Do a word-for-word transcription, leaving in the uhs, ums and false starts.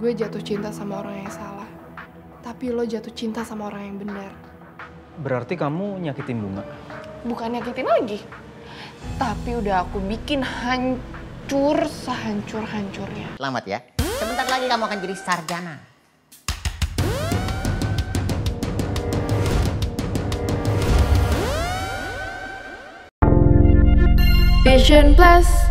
gue jatuh cinta sama orang yang salah. Tapi lo jatuh cinta sama orang yang benar. Berarti kamu nyakitin Bunga? Bukan nyakitin lagi. Tapi udah aku bikin hancur sehancur-hancurnya. Selamat ya. Sebentar lagi kamu akan jadi sarjana. Vision Plus.